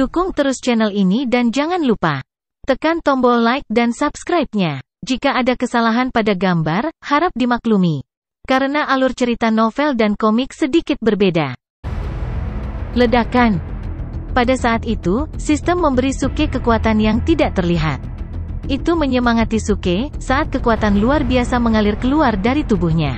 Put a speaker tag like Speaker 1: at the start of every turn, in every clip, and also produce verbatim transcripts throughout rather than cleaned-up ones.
Speaker 1: Dukung terus channel ini dan jangan lupa tekan tombol like dan subscribe-nya. Jika ada kesalahan pada gambar, harap dimaklumi. Karena alur cerita novel dan komik sedikit berbeda. Ledakan. Pada saat itu, sistem memberi Suke kekuatan yang tidak terlihat. Itu menyemangati Suke, saat kekuatan luar biasa mengalir keluar dari tubuhnya.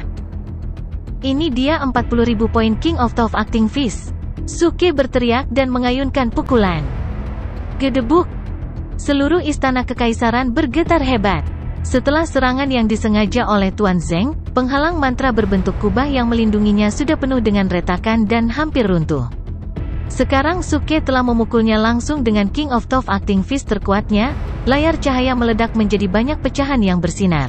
Speaker 1: Ini dia empat puluh ribu poin King of Top Acting Fist. Suke berteriak dan mengayunkan pukulan. Gedebuk. Seluruh istana kekaisaran bergetar hebat. Setelah serangan yang disengaja oleh Tuan Zeng, penghalang mantra berbentuk kubah yang melindunginya sudah penuh dengan retakan dan hampir runtuh. Sekarang Suke telah memukulnya langsung dengan King of Top Acting Fist terkuatnya, layar cahaya meledak menjadi banyak pecahan yang bersinar.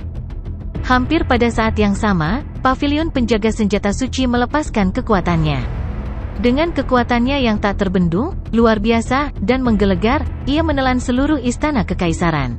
Speaker 1: Hampir pada saat yang sama, pavilion penjaga senjata suci melepaskan kekuatannya. Dengan kekuatannya yang tak terbendung, luar biasa, dan menggelegar, ia menelan seluruh istana kekaisaran.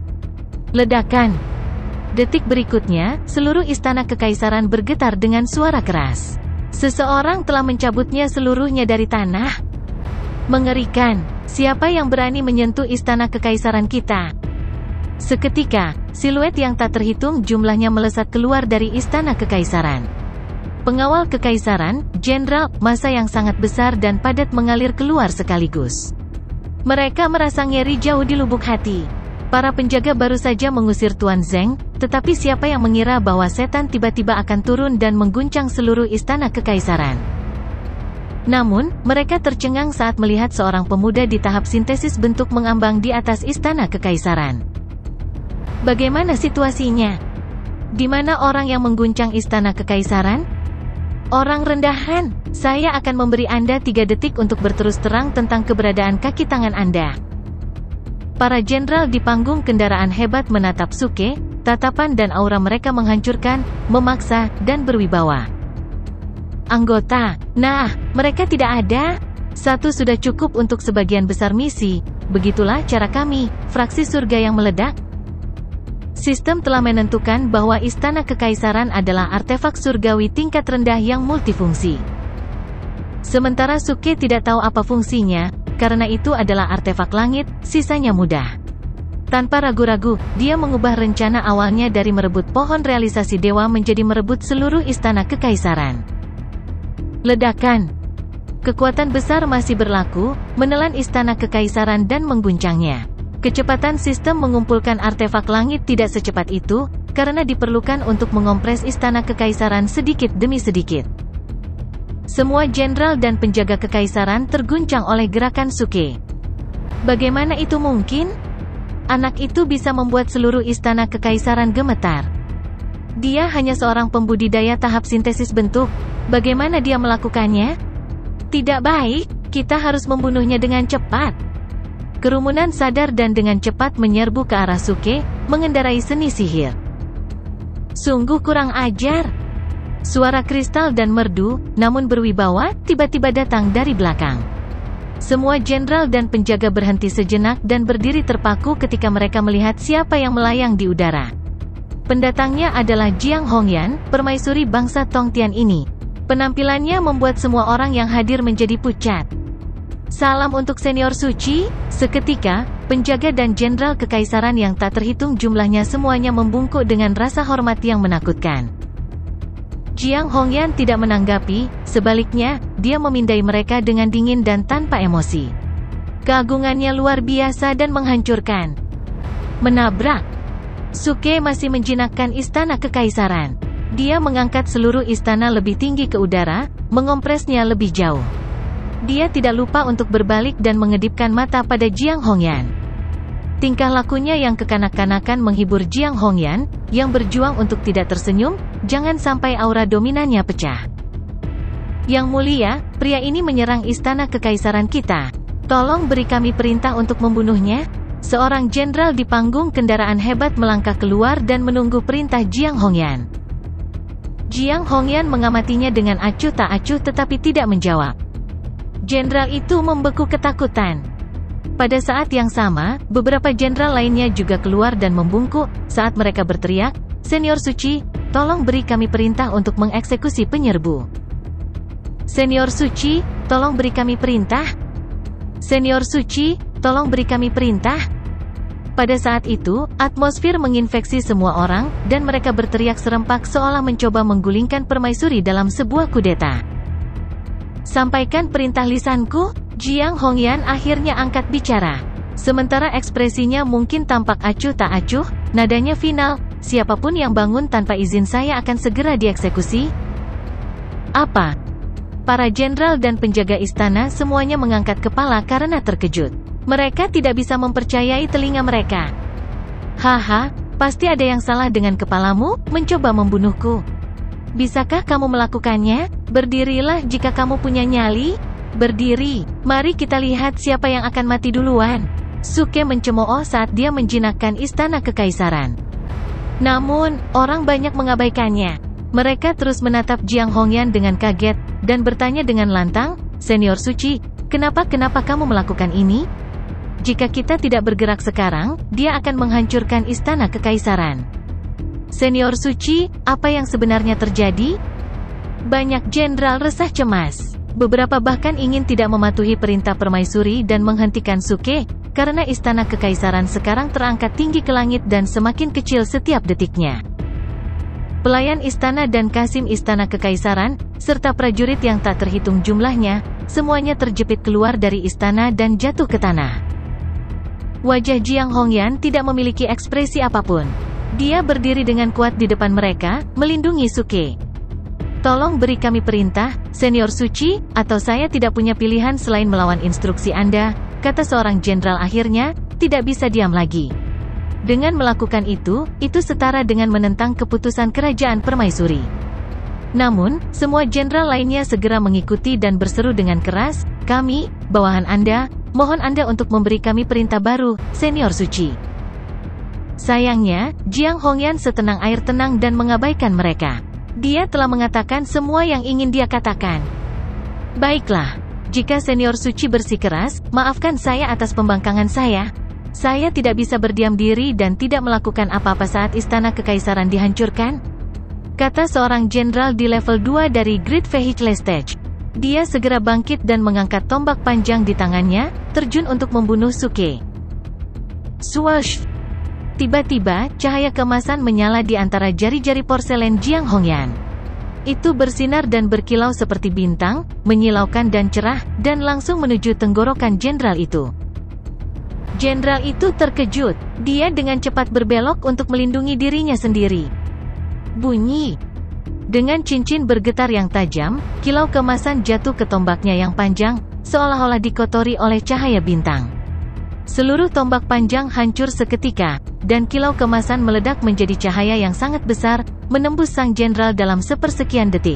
Speaker 1: Ledakan. Detik berikutnya, seluruh istana kekaisaran bergetar dengan suara keras. Seseorang telah mencabutnya seluruhnya dari tanah. Mengerikan. Siapa yang berani menyentuh istana kekaisaran kita? Seketika, siluet yang tak terhitung jumlahnya melesat keluar dari istana kekaisaran. Pengawal kekaisaran, jenderal, massa yang sangat besar dan padat mengalir keluar sekaligus. Mereka merasa ngeri jauh di lubuk hati. Para penjaga baru saja mengusir Tuan Zeng, tetapi siapa yang mengira bahwa setan tiba-tiba akan turun dan mengguncang seluruh istana kekaisaran. Namun, mereka tercengang saat melihat seorang pemuda di tahap sintesis bentuk mengambang di atas istana kekaisaran. Bagaimana situasinya? Di mana orang yang mengguncang istana kekaisaran? Orang rendahan, saya akan memberi Anda tiga detik untuk berterus terang tentang keberadaan kaki tangan Anda. Para jenderal di panggung kendaraan hebat menatap Suke, tatapan dan aura mereka menghancurkan, memaksa, dan berwibawa. Anggota, nah, mereka tidak ada. Satu sudah cukup untuk sebagian besar misi, begitulah cara kami, fraksi surga yang meledak. Sistem telah menentukan bahwa istana kekaisaran adalah artefak surgawi tingkat rendah yang multifungsi. Sementara Suke tidak tahu apa fungsinya, karena itu adalah artefak langit, sisanya mudah. Tanpa ragu-ragu, dia mengubah rencana awalnya dari merebut pohon realisasi dewa menjadi merebut seluruh istana kekaisaran. Ledakan. Kekuatan besar masih berlaku, menelan istana kekaisaran dan mengguncangnya. Kecepatan sistem mengumpulkan artefak langit tidak secepat itu, karena diperlukan untuk mengompres istana kekaisaran sedikit demi sedikit. Semua jenderal dan penjaga kekaisaran terguncang oleh gerakan Suke. Bagaimana itu mungkin? Anak itu bisa membuat seluruh istana kekaisaran gemetar. Dia hanya seorang pembudidaya tahap sintesis bentuk. Bagaimana dia melakukannya? Tidak baik, kita harus membunuhnya dengan cepat. Kerumunan sadar dan dengan cepat menyerbu ke arah Suke, mengendarai seni sihir. Sungguh kurang ajar. Suara kristal dan merdu, namun berwibawa, tiba-tiba datang dari belakang. Semua jenderal dan penjaga berhenti sejenak dan berdiri terpaku ketika mereka melihat siapa yang melayang di udara. Pendatangnya adalah Jiang Hongyan, permaisuri bangsa Tongtian ini. Penampilannya membuat semua orang yang hadir menjadi pucat. Salam untuk senior suci. Seketika, penjaga dan jenderal kekaisaran yang tak terhitung jumlahnya semuanya membungkuk dengan rasa hormat yang menakutkan. Jiang Hongyan tidak menanggapi, sebaliknya, dia memindai mereka dengan dingin dan tanpa emosi. Keagungannya luar biasa dan menghancurkan. Menabrak. Suke masih menjinakkan istana kekaisaran. Dia mengangkat seluruh istana lebih tinggi ke udara, mengompresnya lebih jauh. Dia tidak lupa untuk berbalik dan mengedipkan mata pada Jiang Hongyan. Tingkah lakunya yang kekanak-kanakan menghibur Jiang Hongyan, yang berjuang untuk tidak tersenyum, jangan sampai aura dominannya pecah. Yang mulia, pria ini menyerang istana kekaisaran kita. Tolong beri kami perintah untuk membunuhnya. Seorang jenderal di panggung kendaraan hebat melangkah keluar dan menunggu perintah Jiang Hongyan. Jiang Hongyan mengamatinya dengan acuh tak acuh tetapi tidak menjawab. Jenderal itu membeku ketakutan. Pada saat yang sama, beberapa jenderal lainnya juga keluar dan membungkuk, saat mereka berteriak, "Senior Suci, tolong beri kami perintah untuk mengeksekusi penyerbu." "Senior Suci, tolong beri kami perintah." Senior Suci, tolong beri kami perintah. Pada saat itu, atmosfer menginfeksi semua orang, dan mereka berteriak serempak seolah mencoba menggulingkan permaisuri dalam sebuah kudeta. Sampaikan perintah lisanku. Jiang Hongyan akhirnya angkat bicara. Sementara ekspresinya mungkin tampak acuh tak acuh, nadanya final, siapapun yang bangun tanpa izin saya akan segera dieksekusi. Apa? Para jenderal dan penjaga istana semuanya mengangkat kepala karena terkejut. Mereka tidak bisa mempercayai telinga mereka. Haha, pasti ada yang salah dengan kepalamu, mencoba membunuhku. Bisakah kamu melakukannya? Berdirilah jika kamu punya nyali. Berdiri, mari kita lihat siapa yang akan mati duluan. Suke mencemooh saat dia menjinakkan istana kekaisaran. Namun, orang banyak mengabaikannya. Mereka terus menatap Jiang Hongyan dengan kaget, dan bertanya dengan lantang, Senior Suci, kenapa-kenapa kamu melakukan ini? Jika kita tidak bergerak sekarang, dia akan menghancurkan istana kekaisaran. Senior Suci, apa yang sebenarnya terjadi? Banyak jenderal resah cemas. Beberapa bahkan ingin tidak mematuhi perintah permaisuri dan menghentikan Suke, karena istana kekaisaran sekarang terangkat tinggi ke langit dan semakin kecil setiap detiknya. Pelayan istana dan kasim istana kekaisaran, serta prajurit yang tak terhitung jumlahnya, semuanya terjepit keluar dari istana dan jatuh ke tanah. Wajah Jiang Hongyan tidak memiliki ekspresi apapun. Dia berdiri dengan kuat di depan mereka, melindungi Suke. Tolong beri kami perintah, Senior Suci, atau saya tidak punya pilihan selain melawan instruksi Anda, kata seorang jenderal akhirnya, tidak bisa diam lagi. Dengan melakukan itu, itu setara dengan menentang keputusan kerajaan permaisuri. Namun, semua jenderal lainnya segera mengikuti dan berseru dengan keras, kami, bawahan Anda, mohon Anda untuk memberi kami perintah baru, Senior Suci. Sayangnya, Jiang Hongyan setenang air tenang dan mengabaikan mereka. Dia telah mengatakan semua yang ingin dia katakan. Baiklah, jika Senior Suci bersikeras, maafkan saya atas pembangkangan saya. Saya tidak bisa berdiam diri dan tidak melakukan apa-apa saat istana kekaisaran dihancurkan, kata seorang jenderal di level dua dari Great Vehicle Stage. Dia segera bangkit dan mengangkat tombak panjang di tangannya, terjun untuk membunuh Suke. Swoosh! Tiba-tiba, cahaya keemasan menyala di antara jari-jari porselen Jiang Hongyan. Itu bersinar dan berkilau seperti bintang, menyilaukan dan cerah, dan langsung menuju tenggorokan jenderal itu. Jenderal itu terkejut. Dia dengan cepat berbelok untuk melindungi dirinya sendiri. Bunyi. Dengan cincin bergetar yang tajam, kilau keemasan jatuh ke tombaknya yang panjang, seolah-olah dikotori oleh cahaya bintang. Seluruh tombak panjang hancur seketika, dan kilau kemasan meledak menjadi cahaya yang sangat besar, menembus sang jenderal dalam sepersekian detik.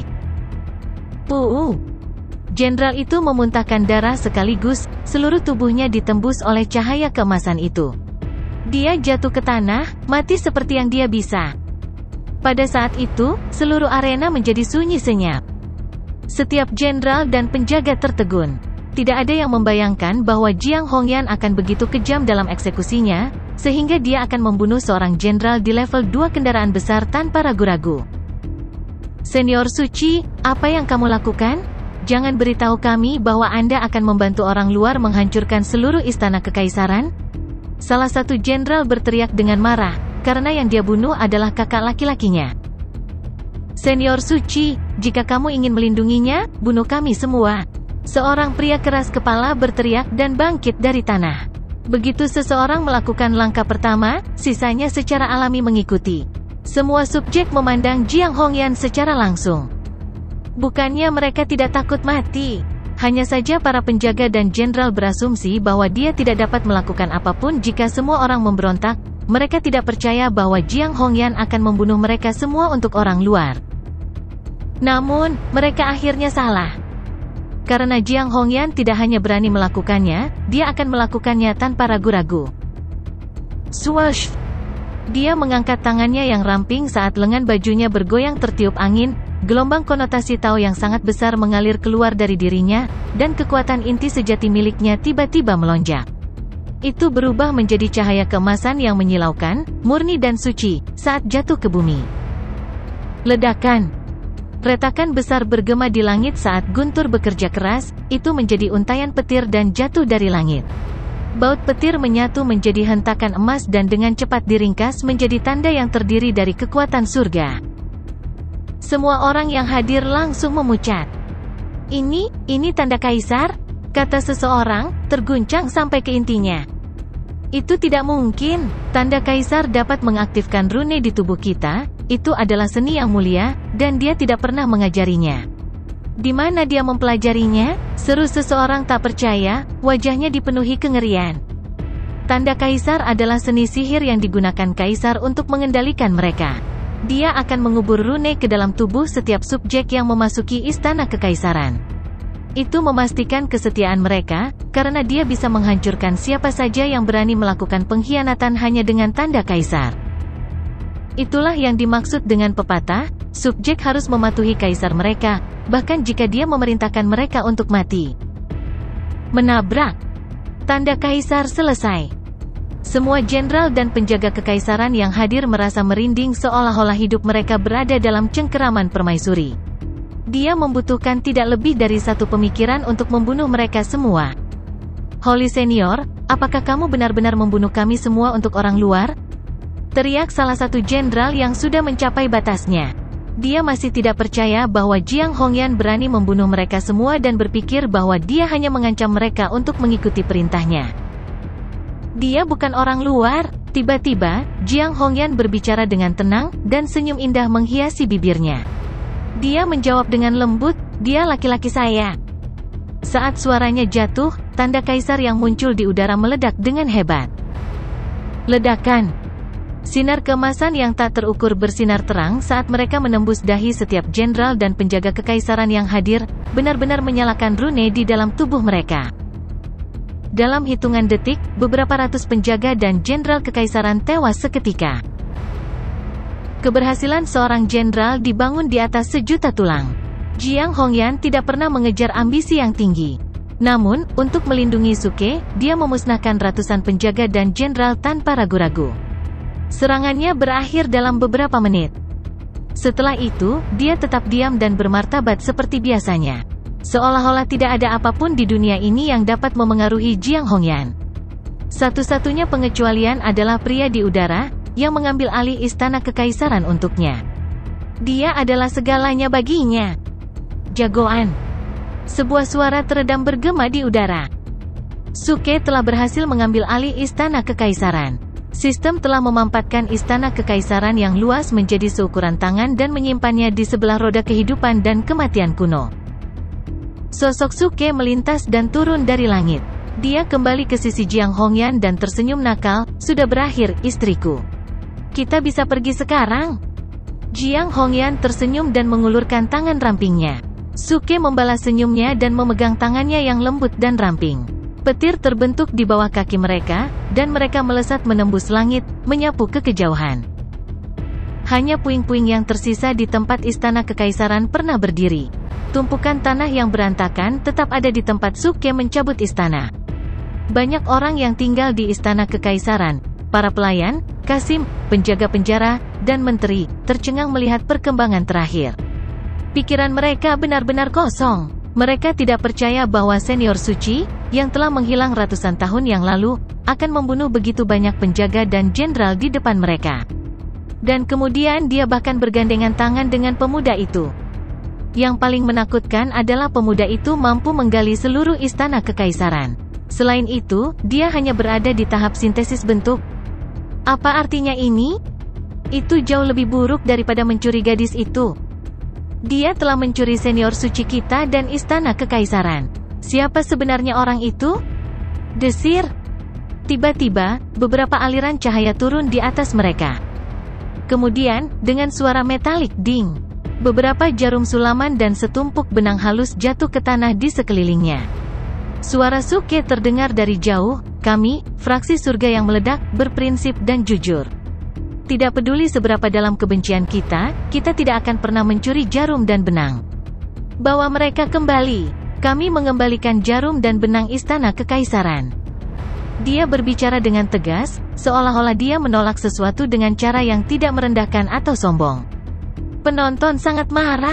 Speaker 1: Puuu! Jenderal itu memuntahkan darah sekaligus, seluruh tubuhnya ditembus oleh cahaya keemasan itu. Dia jatuh ke tanah, mati seperti yang dia bisa. Pada saat itu, seluruh arena menjadi sunyi senyap. Setiap jenderal dan penjaga tertegun. Tidak ada yang membayangkan bahwa Jiang Hongyan akan begitu kejam dalam eksekusinya, sehingga dia akan membunuh seorang jenderal di level dua kendaraan besar tanpa ragu-ragu. Senior Suci, apa yang kamu lakukan? Jangan beritahu kami bahwa Anda akan membantu orang luar menghancurkan seluruh istana kekaisaran? Salah satu jenderal berteriak dengan marah, karena yang dia bunuh adalah kakak laki-lakinya. Senior Suci, jika kamu ingin melindunginya, bunuh kami semua. Seorang pria keras kepala berteriak dan bangkit dari tanah. Begitu seseorang melakukan langkah pertama, sisanya secara alami mengikuti. Semua subjek memandang Jiang Hongyan secara langsung. Bukannya mereka tidak takut mati. Hanya saja para penjaga dan jenderal berasumsi bahwa dia tidak dapat melakukan apapun jika semua orang memberontak. Mereka tidak percaya bahwa Jiang Hongyan akan membunuh mereka semua untuk orang luar. Namun, mereka akhirnya salah. Karena Jiang Hongyan tidak hanya berani melakukannya, dia akan melakukannya tanpa ragu-ragu. Swoosh! Dia mengangkat tangannya yang ramping saat lengan bajunya bergoyang tertiup angin, gelombang konotasi Tao yang sangat besar mengalir keluar dari dirinya, dan kekuatan inti sejati miliknya tiba-tiba melonjak. Itu berubah menjadi cahaya keemasan yang menyilaukan, murni dan suci, saat jatuh ke bumi. Ledakan! Retakan besar bergema di langit saat Guntur bekerja keras, itu menjadi untayan petir dan jatuh dari langit. Baut petir menyatu menjadi hentakan emas dan dengan cepat diringkas menjadi tanda yang terdiri dari kekuatan surga. Semua orang yang hadir langsung memucat. Ini, ini tanda kaisar? Kata seseorang, terguncang sampai ke intinya. Itu tidak mungkin, tanda kaisar dapat mengaktifkan rune di tubuh kita, itu adalah seni yang mulia, dan dia tidak pernah mengajarinya. Di mana dia mempelajarinya? Seru seseorang tak percaya, wajahnya dipenuhi kengerian. Tanda kaisar adalah seni sihir yang digunakan kaisar untuk mengendalikan mereka. Dia akan mengubur rune ke dalam tubuh setiap subjek yang memasuki istana kekaisaran. Itu memastikan kesetiaan mereka, karena dia bisa menghancurkan siapa saja yang berani melakukan pengkhianatan hanya dengan tanda kaisar. Itulah yang dimaksud dengan pepatah, subjek harus mematuhi kaisar mereka, bahkan jika dia memerintahkan mereka untuk mati. Menabrak. Tanda kaisar selesai. Semua jenderal dan penjaga kekaisaran yang hadir merasa merinding seolah-olah hidup mereka berada dalam cengkeraman permaisuri. Dia membutuhkan tidak lebih dari satu pemikiran untuk membunuh mereka semua. Holy Senior, apakah kamu benar-benar membunuh kami semua untuk orang luar? Teriak salah satu jenderal yang sudah mencapai batasnya. Dia masih tidak percaya bahwa Jiang Hongyan berani membunuh mereka semua dan berpikir bahwa dia hanya mengancam mereka untuk mengikuti perintahnya. Dia bukan orang luar. Tiba-tiba, Jiang Hongyan berbicara dengan tenang, dan senyum indah menghiasi bibirnya. Dia menjawab dengan lembut, dia laki-laki saya. Saat suaranya jatuh, tanda kaisar yang muncul di udara meledak dengan hebat. Ledakan. Sinar keemasan yang tak terukur bersinar terang saat mereka menembus dahi setiap jenderal dan penjaga kekaisaran yang hadir, benar-benar menyalakan rune di dalam tubuh mereka. Dalam hitungan detik, beberapa ratus penjaga dan jenderal kekaisaran tewas seketika. Keberhasilan seorang jenderal dibangun di atas sejuta tulang. Jiang Hongyan tidak pernah mengejar ambisi yang tinggi. Namun, untuk melindungi Suke, dia memusnahkan ratusan penjaga dan jenderal tanpa ragu-ragu. Serangannya berakhir dalam beberapa menit. Setelah itu, dia tetap diam dan bermartabat seperti biasanya. Seolah-olah tidak ada apapun di dunia ini yang dapat memengaruhi Jiang Hongyan. Satu-satunya pengecualian adalah pria di udara, yang mengambil alih istana kekaisaran untuknya. Dia adalah segalanya baginya. Jagoan. Sebuah suara teredam bergema di udara. Suke telah berhasil mengambil alih istana kekaisaran. Sistem telah memampatkan istana kekaisaran yang luas menjadi seukuran tangan dan menyimpannya di sebelah roda kehidupan dan kematian kuno. Sosok Suke melintas dan turun dari langit. Dia kembali ke sisi Jiang Hongyan dan tersenyum nakal, sudah berakhir, istriku. Kita bisa pergi sekarang? Jiang Hongyan tersenyum dan mengulurkan tangan rampingnya. Suke membalas senyumnya dan memegang tangannya yang lembut dan ramping. Petir terbentuk di bawah kaki mereka, dan mereka melesat menembus langit, menyapu ke kejauhan. Hanya puing-puing yang tersisa di tempat istana kekaisaran pernah berdiri. Tumpukan tanah yang berantakan tetap ada di tempat Suke mencabut istana. Banyak orang yang tinggal di istana kekaisaran, para pelayan, Kasim, penjaga penjara, dan menteri, tercengang melihat perkembangan terakhir. Pikiran mereka benar-benar kosong. Mereka tidak percaya bahwa senior suci, yang telah menghilang ratusan tahun yang lalu, akan membunuh begitu banyak penjaga dan jenderal di depan mereka. Dan kemudian dia bahkan bergandengan tangan dengan pemuda itu. Yang paling menakutkan adalah pemuda itu mampu menggali seluruh istana kekaisaran. Selain itu, dia hanya berada di tahap sintesis bentuk. Apa artinya ini? Itu jauh lebih buruk daripada mencuri gadis itu. Dia telah mencuri senior suci kita dan istana kekaisaran. Siapa sebenarnya orang itu? Desir. Tiba-tiba, beberapa aliran cahaya turun di atas mereka. Kemudian, dengan suara metalik ding, beberapa jarum sulaman dan setumpuk benang halus jatuh ke tanah di sekelilingnya. Suara Suke terdengar dari jauh, kami, fraksi surga yang meledak, berprinsip dan jujur. Tidak peduli seberapa dalam kebencian kita, kita tidak akan pernah mencuri jarum dan benang. Bawa mereka kembali. Kami mengembalikan jarum dan benang istana kekaisaran. Dia berbicara dengan tegas, seolah-olah dia menolak sesuatu dengan cara yang tidak merendahkan atau sombong. Penonton sangat marah.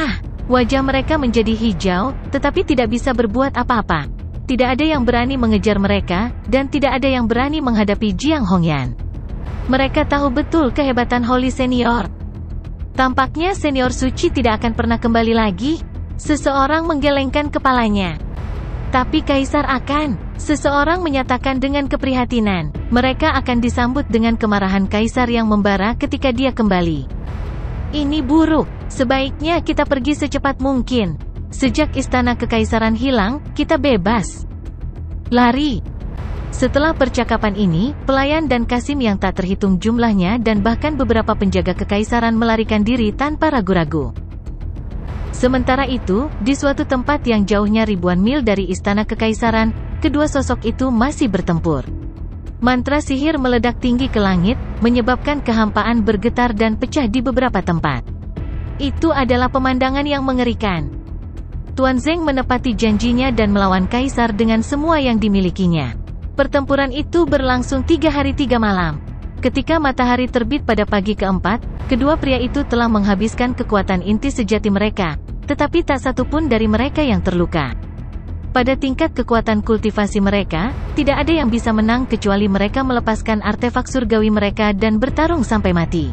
Speaker 1: Wajah mereka menjadi hijau, tetapi tidak bisa berbuat apa-apa. Tidak ada yang berani mengejar mereka, dan tidak ada yang berani menghadapi Jiang Hongyan. Mereka tahu betul kehebatan Holy Senior. Tampaknya Senior Suci tidak akan pernah kembali lagi. Seseorang menggelengkan kepalanya. Tapi Kaisar akan. Seseorang menyatakan dengan keprihatinan. Mereka akan disambut dengan kemarahan Kaisar yang membara ketika dia kembali. Ini buruk. Sebaiknya kita pergi secepat mungkin. Sejak istana kekaisaran hilang, kita bebas. Lari. Setelah percakapan ini, pelayan dan Kasim yang tak terhitung jumlahnya dan bahkan beberapa penjaga kekaisaran melarikan diri tanpa ragu-ragu. Sementara itu, di suatu tempat yang jauhnya ribuan mil dari istana kekaisaran, kedua sosok itu masih bertempur. Mantra sihir meledak tinggi ke langit, menyebabkan kehampaan bergetar dan pecah di beberapa tempat. Itu adalah pemandangan yang mengerikan. Tuan Zeng menepati janjinya dan melawan Kaisar dengan semua yang dimilikinya. Pertempuran itu berlangsung tiga hari tiga malam. Ketika matahari terbit pada pagi keempat, kedua pria itu telah menghabiskan kekuatan inti sejati mereka, tetapi tak satu pun dari mereka yang terluka. Pada tingkat kekuatan kultivasi mereka, tidak ada yang bisa menang kecuali mereka melepaskan artefak surgawi mereka dan bertarung sampai mati.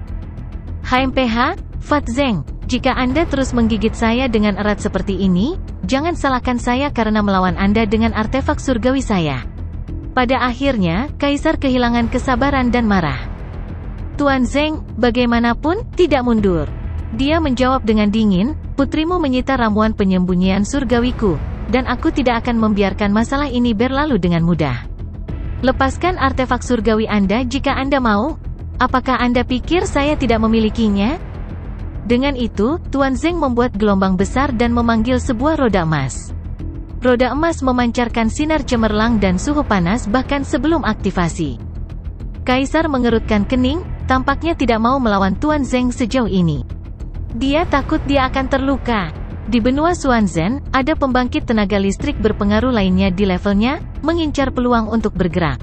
Speaker 1: H M P H, Fat Zeng, jika Anda terus menggigit saya dengan erat seperti ini, jangan salahkan saya karena melawan Anda dengan artefak surgawi saya. Pada akhirnya, Kaisar kehilangan kesabaran dan marah. Tuan Zeng, bagaimanapun, tidak mundur. Dia menjawab dengan dingin, putrimu menyita ramuan penyembunyian surgawiku, dan aku tidak akan membiarkan masalah ini berlalu dengan mudah. Lepaskan artefak surgawi Anda jika Anda mau. Apakah Anda pikir saya tidak memilikinya? Dengan itu, Tuan Zeng membuat gelombang besar dan memanggil sebuah roda emas. Roda emas memancarkan sinar cemerlang dan suhu panas bahkan sebelum aktivasi. Kaisar mengerutkan kening, tampaknya tidak mau melawan Tuan Zeng sejauh ini. Dia takut dia akan terluka. Di benua Xuanzhen, ada pembangkit tenaga listrik berpengaruh lainnya di levelnya, mengincar peluang untuk bergerak.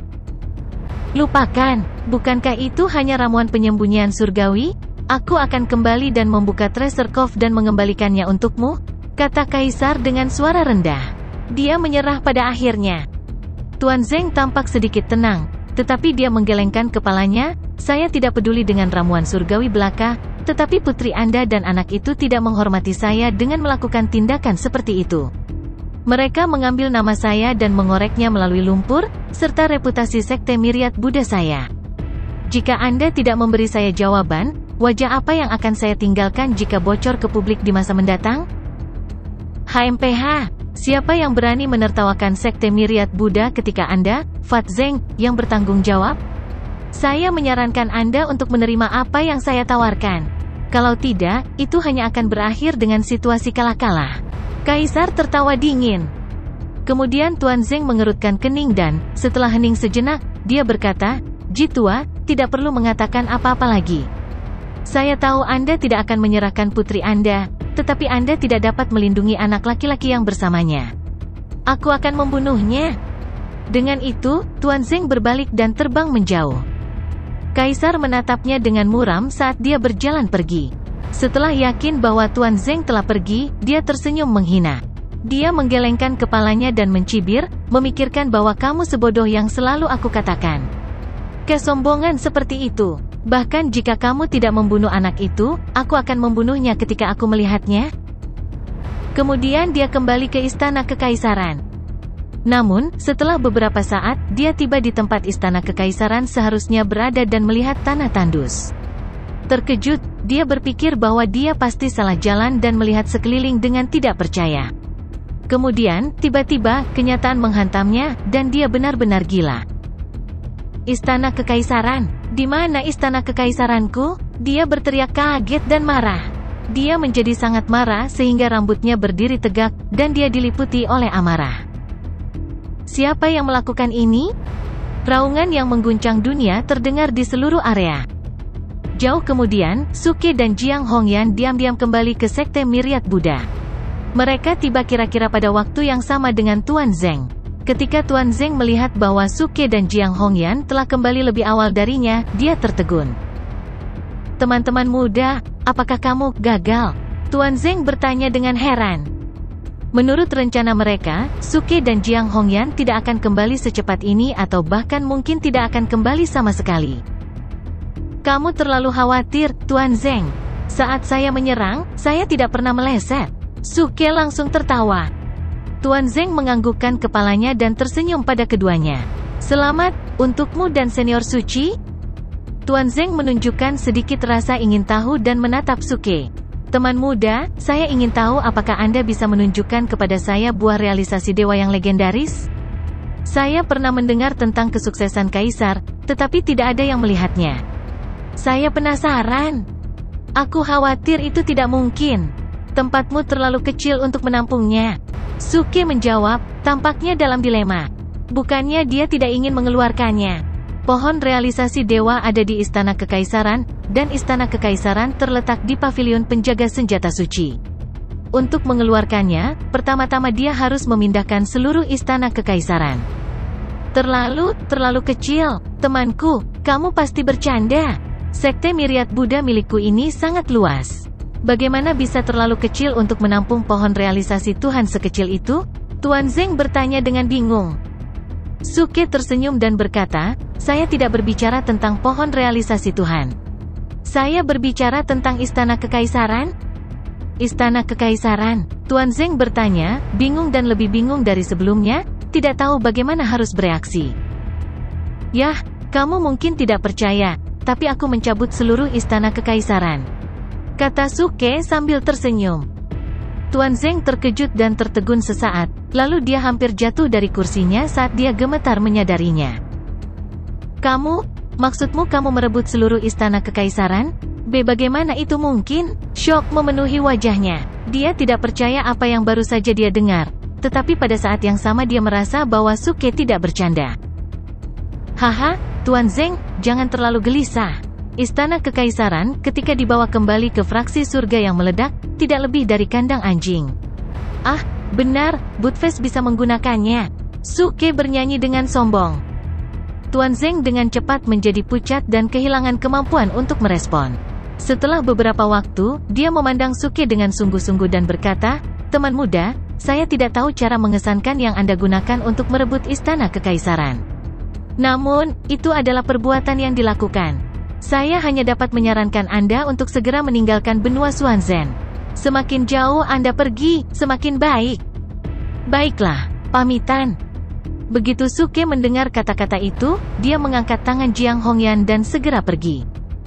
Speaker 1: Lupakan, bukankah itu hanya ramuan penyembunyian surgawi? Aku akan kembali dan membuka Treasure Cove dan mengembalikannya untukmu, kata Kaisar dengan suara rendah. Dia menyerah pada akhirnya. Tuan Zeng tampak sedikit tenang, tetapi dia menggelengkan kepalanya. Saya tidak peduli dengan ramuan surgawi belaka, tetapi putri Anda dan anak itu tidak menghormati saya dengan melakukan tindakan seperti itu. Mereka mengambil nama saya dan mengoreknya melalui lumpur, serta reputasi sekte Myriad Buddha saya. Jika Anda tidak memberi saya jawaban, wajah apa yang akan saya tinggalkan jika bocor ke publik di masa mendatang? H M P H, siapa yang berani menertawakan sekte Myriad Buddha ketika Anda, Fat Zeng, yang bertanggung jawab? Saya menyarankan Anda untuk menerima apa yang saya tawarkan. Kalau tidak, itu hanya akan berakhir dengan situasi kalah-kalah. Kaisar tertawa dingin. Kemudian Tuan Zeng mengerutkan kening dan, setelah hening sejenak, dia berkata, Jitua, tidak perlu mengatakan apa-apa lagi. Saya tahu Anda tidak akan menyerahkan putri Anda, tetapi Anda tidak dapat melindungi anak laki-laki yang bersamanya. Aku akan membunuhnya. Dengan itu, Tuan Zeng berbalik dan terbang menjauh. Kaisar menatapnya dengan muram saat dia berjalan pergi. Setelah yakin bahwa Tuan Zeng telah pergi, dia tersenyum menghina. Dia menggelengkan kepalanya dan mencibir, memikirkan bahwa kamu sebodoh yang selalu aku katakan. Kesombongan seperti itu. Bahkan jika kamu tidak membunuh anak itu, aku akan membunuhnya ketika aku melihatnya. Kemudian dia kembali ke istana kekaisaran. Namun, setelah beberapa saat, dia tiba di tempat istana kekaisaran seharusnya berada dan melihat tanah tandus. Terkejut, dia berpikir bahwa dia pasti salah jalan dan melihat sekeliling dengan tidak percaya. Kemudian, tiba-tiba, kenyataan menghantamnya, dan dia benar-benar gila. Istana kekaisaran. Di mana istana kekaisaranku? Dia berteriak kaget dan marah. Dia menjadi sangat marah sehingga rambutnya berdiri tegak, dan dia diliputi oleh amarah. Siapa yang melakukan ini? Raungan yang mengguncang dunia terdengar di seluruh area. Jauh kemudian, Suke dan Jiang Hongyan diam-diam kembali ke sekte Myriad Buddha. Mereka tiba kira-kira pada waktu yang sama dengan Tuan Zeng. Ketika Tuan Zeng melihat bahwa Suke dan Jiang Hongyan telah kembali lebih awal darinya, dia tertegun. Teman-teman muda, apakah kamu gagal? Tuan Zeng bertanya dengan heran. Menurut rencana mereka, Suke dan Jiang Hongyan tidak akan kembali secepat ini atau bahkan mungkin tidak akan kembali sama sekali. Kamu terlalu khawatir, Tuan Zeng. Saat saya menyerang, saya tidak pernah meleset. Suke langsung tertawa. Tuan Zeng menganggukkan kepalanya dan tersenyum pada keduanya. Selamat, untukmu dan senior suci. Tuan Zeng menunjukkan sedikit rasa ingin tahu dan menatap Suke. Teman muda, saya ingin tahu apakah Anda bisa menunjukkan kepada saya buah realisasi dewa yang legendaris? Saya pernah mendengar tentang kesuksesan Kaisar, tetapi tidak ada yang melihatnya. Saya penasaran. Aku khawatir itu tidak mungkin. Tempatmu terlalu kecil untuk menampungnya. Suke menjawab, tampaknya dalam dilema. Bukannya dia tidak ingin mengeluarkannya. Pohon realisasi dewa ada di Istana Kekaisaran, dan Istana Kekaisaran terletak di pavilion penjaga senjata suci. Untuk mengeluarkannya, pertama-tama dia harus memindahkan seluruh Istana Kekaisaran. Terlalu, terlalu kecil, temanku, kamu pasti bercanda. Sekte Myriad Buddha milikku ini sangat luas. Bagaimana bisa terlalu kecil untuk menampung pohon realisasi Tuhan sekecil itu? Tuan Zeng bertanya dengan bingung. Suke tersenyum dan berkata, saya tidak berbicara tentang pohon realisasi Tuhan. Saya berbicara tentang Istana Kekaisaran. Istana Kekaisaran, Tuan Zeng bertanya, bingung dan lebih bingung dari sebelumnya, tidak tahu bagaimana harus bereaksi. Yah, kamu mungkin tidak percaya, tapi aku mencabut seluruh Istana Kekaisaran, kata Suke sambil tersenyum. Tuan Zeng terkejut dan tertegun sesaat, lalu dia hampir jatuh dari kursinya saat dia gemetar menyadarinya. Kamu, maksudmu kamu merebut seluruh Istana Kekaisaran? B. Bagaimana itu mungkin? Syok memenuhi wajahnya. Dia tidak percaya apa yang baru saja dia dengar, tetapi pada saat yang sama dia merasa bahwa Suke tidak bercanda. Haha, Tuan Zeng, jangan terlalu gelisah. Istana Kekaisaran, ketika dibawa kembali ke fraksi surga yang meledak, tidak lebih dari kandang anjing. Ah, benar, Budfest bisa menggunakannya. Suke bernyanyi dengan sombong. Tuan Zeng dengan cepat menjadi pucat dan kehilangan kemampuan untuk merespon. Setelah beberapa waktu, dia memandang Suke dengan sungguh-sungguh dan berkata, teman muda, saya tidak tahu cara mengesankan yang Anda gunakan untuk merebut Istana Kekaisaran. Namun, itu adalah perbuatan yang dilakukan. Saya hanya dapat menyarankan Anda untuk segera meninggalkan benua Xuanzhen. Semakin jauh Anda pergi, semakin baik. Baiklah, pamitan. Begitu Suke mendengar kata-kata itu, dia mengangkat tangan Jiang Hongyan dan segera pergi.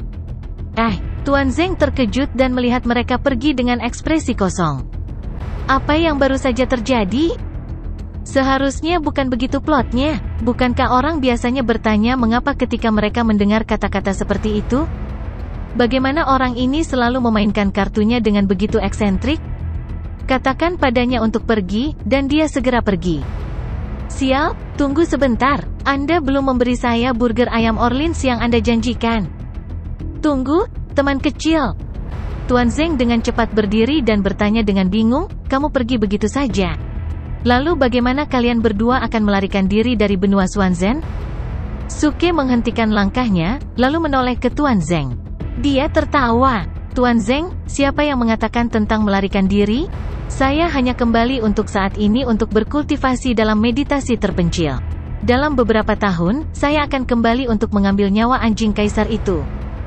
Speaker 1: Eh, Tuan Zeng terkejut dan melihat mereka pergi dengan ekspresi kosong. Apa yang baru saja terjadi? Seharusnya bukan begitu plotnya, bukankah orang biasanya bertanya mengapa ketika mereka mendengar kata-kata seperti itu? Bagaimana orang ini selalu memainkan kartunya dengan begitu eksentrik? Katakan padanya untuk pergi, dan dia segera pergi. Sial, tunggu sebentar, Anda belum memberi saya burger ayam Orleans yang Anda janjikan. Tunggu, teman kecil. Tuan Zeng dengan cepat berdiri dan bertanya dengan bingung, kamu pergi begitu saja? Lalu bagaimana kalian berdua akan melarikan diri dari benua Xuanzhen? Suke menghentikan langkahnya, lalu menoleh ke Tuan Zeng. Dia tertawa. Tuan Zeng, siapa yang mengatakan tentang melarikan diri? Saya hanya kembali untuk saat ini untuk berkultivasi dalam meditasi terpencil. Dalam beberapa tahun, saya akan kembali untuk mengambil nyawa anjing kaisar itu.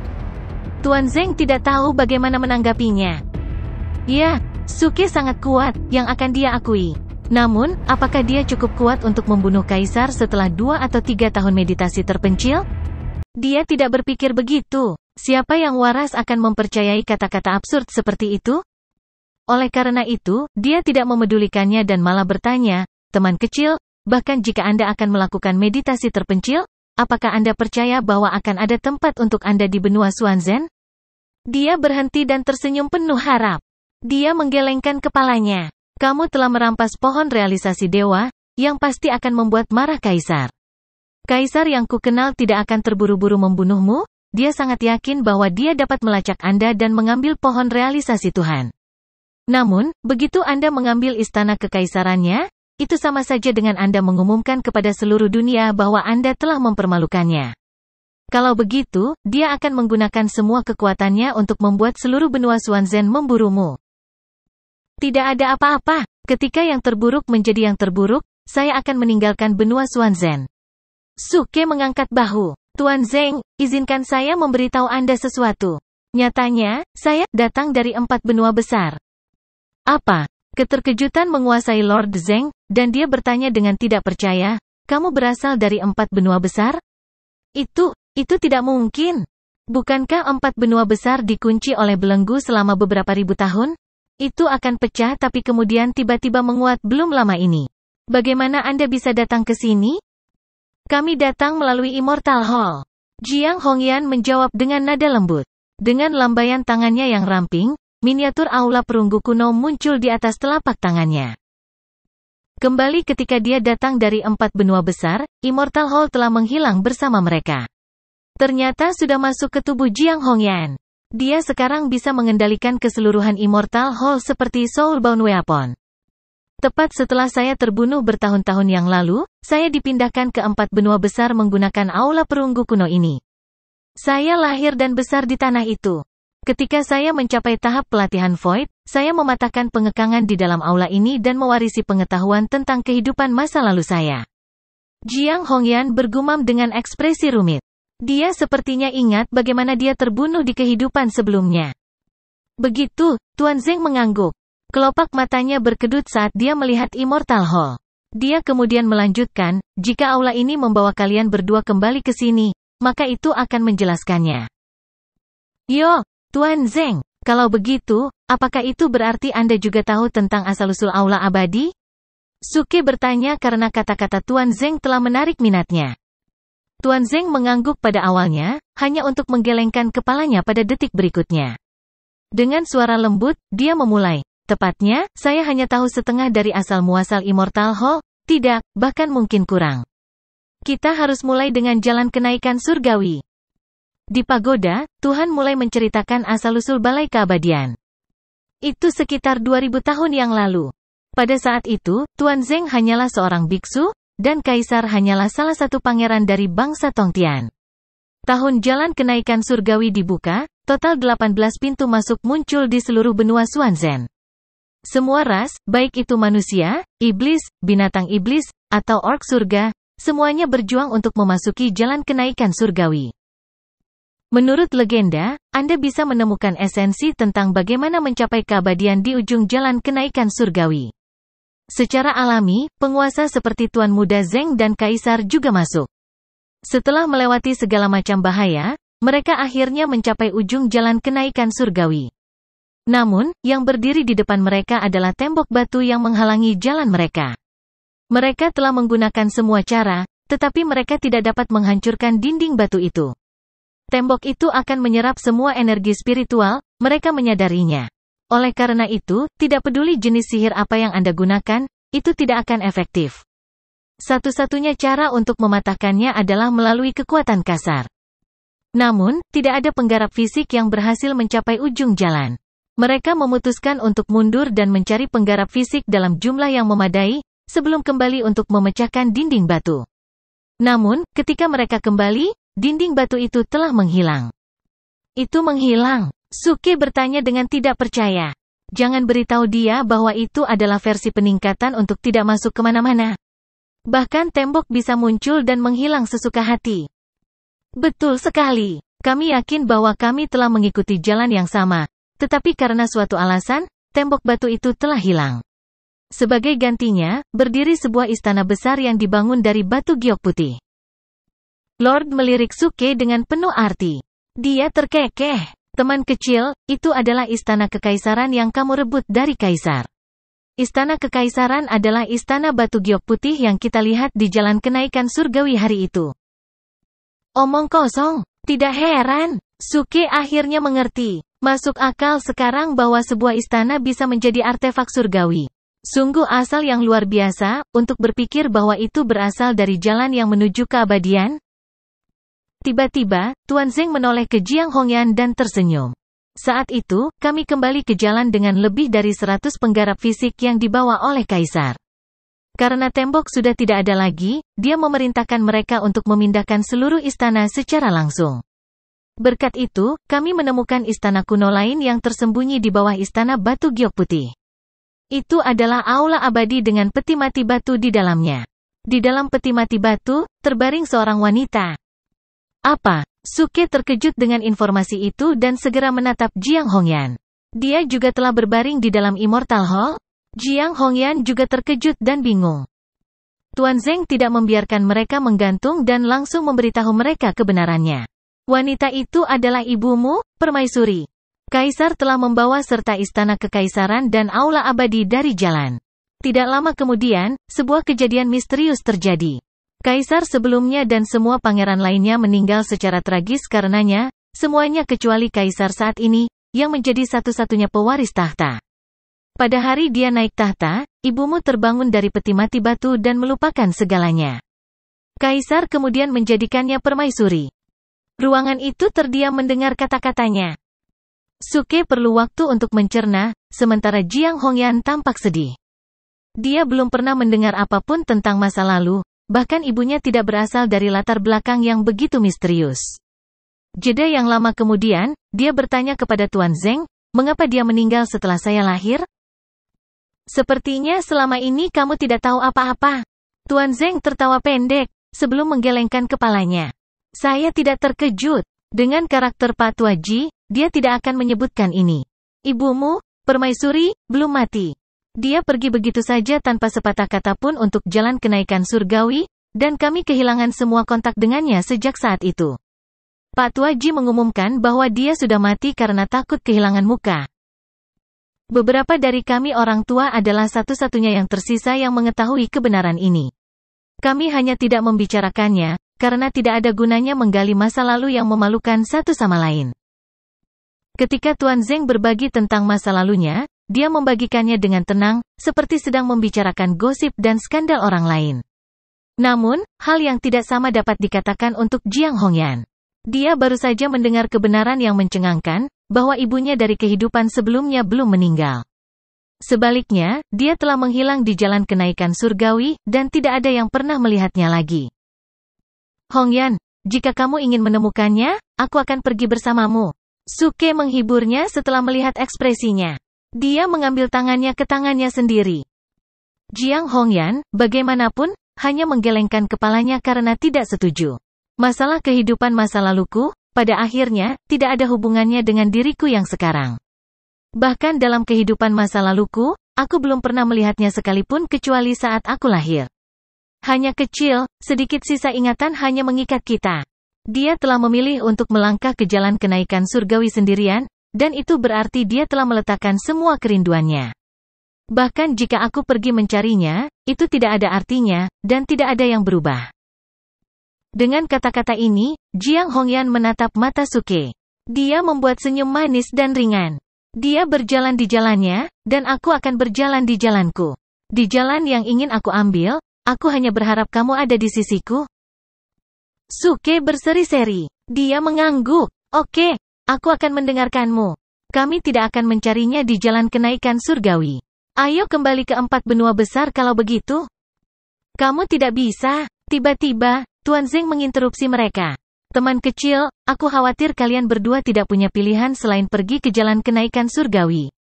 Speaker 1: Tuan Zeng tidak tahu bagaimana menanggapinya. Ya, Suke sangat kuat, yang akan dia akui. Namun, apakah dia cukup kuat untuk membunuh kaisar setelah dua atau tiga tahun meditasi terpencil? Dia tidak berpikir begitu. Siapa yang waras akan mempercayai kata-kata absurd seperti itu? Oleh karena itu, dia tidak memedulikannya dan malah bertanya, teman kecil, bahkan jika Anda akan melakukan meditasi terpencil, apakah Anda percaya bahwa akan ada tempat untuk Anda di benua Xuanzhen? Dia berhenti dan tersenyum penuh harap. Dia menggelengkan kepalanya. Kamu telah merampas pohon realisasi dewa, yang pasti akan membuat marah kaisar. Kaisar yang kukenal tidak akan terburu-buru membunuhmu, dia sangat yakin bahwa dia dapat melacak Anda dan mengambil pohon realisasi Tuhan. Namun, begitu Anda mengambil istana kekaisarannya, itu sama saja dengan Anda mengumumkan kepada seluruh dunia bahwa Anda telah mempermalukannya. Kalau begitu, dia akan menggunakan semua kekuatannya untuk membuat seluruh benua Xuanzhen memburumu. Tidak ada apa-apa. Ketika yang terburuk menjadi yang terburuk, saya akan meninggalkan benua Xuanzhen. Suke mengangkat bahu. Tuan Zeng, izinkan saya memberitahu Anda sesuatu. Nyatanya, saya datang dari empat benua besar. Apa? Keterkejutan menguasai Lord Zeng, dan dia bertanya dengan tidak percaya, kamu berasal dari empat benua besar? Itu, itu tidak mungkin. Bukankah empat benua besar dikunci oleh belenggu selama beberapa ribu tahun? Itu akan pecah tapi kemudian tiba-tiba menguat belum lama ini. Bagaimana Anda bisa datang ke sini? Kami datang melalui Immortal Hall. Jiang Hongyan menjawab dengan nada lembut. Dengan lambaian tangannya yang ramping, miniatur aula perunggu kuno muncul di atas telapak tangannya. Kembali ketika dia datang dari empat benua besar, Immortal Hall telah menghilang bersama mereka. Ternyata sudah masuk ke tubuh Jiang Hongyan. Dia sekarang bisa mengendalikan keseluruhan Immortal Hall seperti Soulbound Weapon. Tepat setelah saya terbunuh bertahun-tahun yang lalu, saya dipindahkan ke empat benua besar menggunakan aula perunggu kuno ini. Saya lahir dan besar di tanah itu. Ketika saya mencapai tahap pelatihan Void, saya mematahkan pengekangan di dalam aula ini dan mewarisi pengetahuan tentang kehidupan masa lalu saya. Jiang Hongyan bergumam dengan ekspresi rumit. Dia sepertinya ingat bagaimana dia terbunuh di kehidupan sebelumnya. Begitu, Tuan Zeng mengangguk. Kelopak matanya berkedut saat dia melihat Immortal Hall. Dia kemudian melanjutkan, jika aula ini membawa kalian berdua kembali ke sini, maka itu akan menjelaskannya. Yo, Tuan Zeng, kalau begitu, apakah itu berarti Anda juga tahu tentang asal-usul aula abadi? Suke bertanya karena kata-kata Tuan Zeng telah menarik minatnya. Tuan Zeng mengangguk pada awalnya, hanya untuk menggelengkan kepalanya pada detik berikutnya. Dengan suara lembut, dia memulai. Tepatnya, saya hanya tahu setengah dari asal-muasal Immortal Hall, tidak, bahkan mungkin kurang. Kita harus mulai dengan jalan kenaikan surgawi. Di pagoda, Tuhan mulai menceritakan asal-usul balai keabadian. Itu sekitar dua ribu tahun yang lalu. Pada saat itu, Tuan Zeng hanyalah seorang biksu, dan Kaisar hanyalah salah satu pangeran dari bangsa Tongtian. Tahun jalan kenaikan surgawi dibuka, total delapan belas pintu masuk muncul di seluruh benua Xuanzhen. Semua ras, baik itu manusia, iblis, binatang iblis, atau orc surga, semuanya berjuang untuk memasuki jalan kenaikan surgawi. Menurut legenda, Anda bisa menemukan esensi tentang bagaimana mencapai keabadian di ujung jalan kenaikan surgawi. Secara alami, penguasa seperti Tuan Muda Zeng dan Kaisar juga masuk. Setelah melewati segala macam bahaya, mereka akhirnya mencapai ujung jalan kenaikan surgawi. Namun, yang berdiri di depan mereka adalah tembok batu yang menghalangi jalan mereka. Mereka telah menggunakan semua cara, tetapi mereka tidak dapat menghancurkan dinding batu itu. Tembok itu akan menyerap semua energi spiritual, mereka menyadarinya. Oleh karena itu, tidak peduli jenis sihir apa yang Anda gunakan, itu tidak akan efektif. Satu-satunya cara untuk mematahkannya adalah melalui kekuatan kasar. Namun, tidak ada penggarap fisik yang berhasil mencapai ujung jalan. Mereka memutuskan untuk mundur dan mencari penggarap fisik dalam jumlah yang memadai, sebelum kembali untuk memecahkan dinding batu. Namun, ketika mereka kembali, dinding batu itu telah menghilang. Itu menghilang? Suke bertanya dengan tidak percaya. Jangan beritahu dia bahwa itu adalah versi peningkatan untuk tidak masuk kemana-mana. Bahkan tembok bisa muncul dan menghilang sesuka hati. Betul sekali. Kami yakin bahwa kami telah mengikuti jalan yang sama. Tetapi karena suatu alasan, tembok batu itu telah hilang. Sebagai gantinya, berdiri sebuah istana besar yang dibangun dari batu giok putih. Lord melirik Suke dengan penuh arti. Dia terkekeh. Teman kecil, itu adalah istana kekaisaran yang kamu rebut dari kaisar. Istana kekaisaran adalah istana batu giok putih yang kita lihat di jalan kenaikan surgawi hari itu. Omong kosong. Tidak heran. Suke akhirnya mengerti. Masuk akal sekarang bahwa sebuah istana bisa menjadi artefak surgawi. Sungguh asal yang luar biasa, untuk berpikir bahwa itu berasal dari jalan yang menuju keabadian. Tiba-tiba, Tuan Zeng menoleh ke Jiang Hongyan dan tersenyum. Saat itu, kami kembali ke jalan dengan lebih dari seratus penggarap fisik yang dibawa oleh Kaisar. Karena tembok sudah tidak ada lagi, dia memerintahkan mereka untuk memindahkan seluruh istana secara langsung. Berkat itu, kami menemukan istana kuno lain yang tersembunyi di bawah istana batu giok putih. Itu adalah aula abadi dengan peti mati batu di dalamnya. Di dalam peti mati batu, terbaring seorang wanita. Apa? Suke terkejut dengan informasi itu dan segera menatap Jiang Hongyan. Dia juga telah berbaring di dalam Immortal Hall? Jiang Hongyan juga terkejut dan bingung. Tuan Zeng tidak membiarkan mereka menggantung dan langsung memberitahu mereka kebenarannya. Wanita itu adalah ibumu, Permaisuri. Kaisar telah membawa serta istana kekaisaran dan aula abadi dari jalan. Tidak lama kemudian, sebuah kejadian misterius terjadi. Kaisar sebelumnya dan semua pangeran lainnya meninggal secara tragis karenanya, semuanya kecuali kaisar saat ini, yang menjadi satu-satunya pewaris tahta. Pada hari dia naik tahta, ibumu terbangun dari peti mati batu dan melupakan segalanya. Kaisar kemudian menjadikannya permaisuri. Ruangan itu terdiam mendengar kata-katanya. Suke perlu waktu untuk mencerna, sementara Jiang Hongyan tampak sedih. Dia belum pernah mendengar apapun tentang masa lalu, bahkan ibunya tidak berasal dari latar belakang yang begitu misterius. Jeda yang lama kemudian, dia bertanya kepada Tuan Zeng, mengapa dia meninggal setelah saya lahir? Sepertinya selama ini kamu tidak tahu apa-apa. Tuan Zeng tertawa pendek, sebelum menggelengkan kepalanya. Saya tidak terkejut. Dengan karakter Pak Tua Ji, dia tidak akan menyebutkan ini. Ibumu, Permaisuri, belum mati. Dia pergi begitu saja tanpa sepatah kata pun untuk jalan kenaikan surgawi, dan kami kehilangan semua kontak dengannya sejak saat itu. Pak Tua Ji mengumumkan bahwa dia sudah mati karena takut kehilangan muka. Beberapa dari kami orang tua adalah satu-satunya yang tersisa yang mengetahui kebenaran ini. Kami hanya tidak membicarakannya, karena tidak ada gunanya menggali masa lalu yang memalukan satu sama lain. Ketika Tuan Zeng berbagi tentang masa lalunya, dia membagikannya dengan tenang, seperti sedang membicarakan gosip dan skandal orang lain. Namun, hal yang tidak sama dapat dikatakan untuk Jiang Hongyan. Dia baru saja mendengar kebenaran yang mencengangkan, bahwa ibunya dari kehidupan sebelumnya belum meninggal. Sebaliknya, dia telah menghilang di jalan kenaikan surgawi, dan tidak ada yang pernah melihatnya lagi. Hongyan, jika kamu ingin menemukannya, aku akan pergi bersamamu. Suke menghiburnya setelah melihat ekspresinya. Dia mengambil tangannya ke tangannya sendiri. Jiang Hongyan, bagaimanapun, hanya menggelengkan kepalanya karena tidak setuju. Masalah kehidupan masa laluku, pada akhirnya, tidak ada hubungannya dengan diriku yang sekarang. Bahkan dalam kehidupan masa laluku, aku belum pernah melihatnya sekalipun kecuali saat aku lahir. Hanya kecil, sedikit sisa ingatan hanya mengikat kita. Dia telah memilih untuk melangkah ke jalan kenaikan surgawi sendirian, dan itu berarti dia telah meletakkan semua kerinduannya. Bahkan jika aku pergi mencarinya, itu tidak ada artinya, dan tidak ada yang berubah. Dengan kata-kata ini, Jiang Hongyan menatap mata Suke. Dia membuat senyum manis dan ringan. Dia berjalan di jalannya, dan aku akan berjalan di jalanku. Di jalan yang ingin aku ambil, aku hanya berharap kamu ada di sisiku. Suke berseri-seri. Dia mengangguk. Oke. Aku akan mendengarkanmu. Kami tidak akan mencarinya di jalan kenaikan surgawi. Ayo kembali ke empat benua besar kalau begitu. Kamu tidak bisa. Tiba-tiba, Tuan Zeng menginterupsi mereka. Teman kecil, aku khawatir kalian berdua tidak punya pilihan selain pergi ke jalan kenaikan surgawi.